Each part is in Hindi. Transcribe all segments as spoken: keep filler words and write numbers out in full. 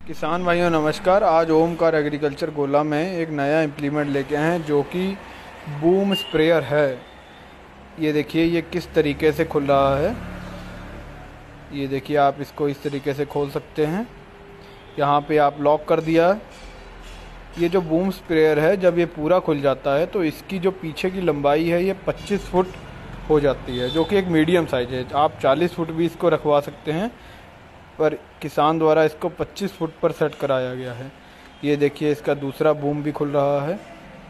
किसान भाइयों नमस्कार। आज ओमकार एग्रीकल्चर गोला में एक नया इम्प्लीमेंट लेके आए हैं जो कि बूम स्प्रेयर है। ये देखिए ये किस तरीके से खुल रहा है। ये देखिए आप इसको इस तरीके से खोल सकते हैं। यहाँ पे आप लॉक कर दिया। ये जो बूम स्प्रेयर है जब ये पूरा खुल जाता है तो इसकी जो पीछे की लंबाई है ये पच्चीस फुट हो जाती है, जो कि एक मीडियम साइज है। आप चालीस फुट भी इसको रखवा सकते हैं, पर किसान द्वारा इसको पच्चीस फुट पर सेट कराया गया है। ये देखिए इसका दूसरा बूम भी खुल रहा है।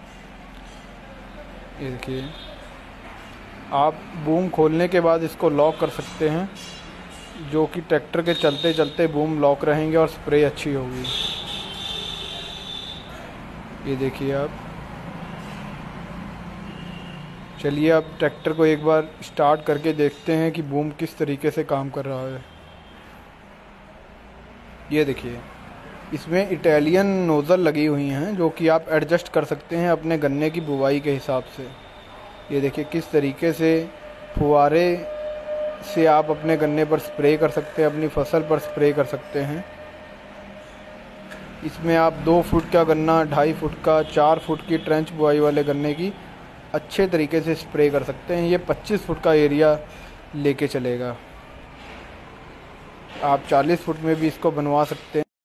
ये देखिए आप बूम खोलने के बाद इसको लॉक कर सकते हैं, जो कि ट्रैक्टर के चलते चलते बूम लॉक रहेंगे और स्प्रे अच्छी होगी। ये देखिए आप, चलिए अब ट्रैक्टर को एक बार स्टार्ट करके देखते हैं कि बूम किस तरीके से काम कर रहा है। ये देखिए इसमें इटालियन नोज़ल लगी हुई हैं जो कि आप एडजस्ट कर सकते हैं अपने गन्ने की बुवाई के हिसाब से। ये देखिए किस तरीके से फुहारे से आप अपने गन्ने पर स्प्रे कर सकते हैं, अपनी फसल पर स्प्रे कर सकते हैं। इसमें आप दो फुट का गन्ना, ढाई फुट का, चार फुट की ट्रेंच बुआई वाले गन्ने की अच्छे तरीके से स्प्रे कर सकते हैं। ये पच्चीस फुट का एरिया लेके चलेगा। आप चालीस फुट में भी इसको बनवा सकते हैं।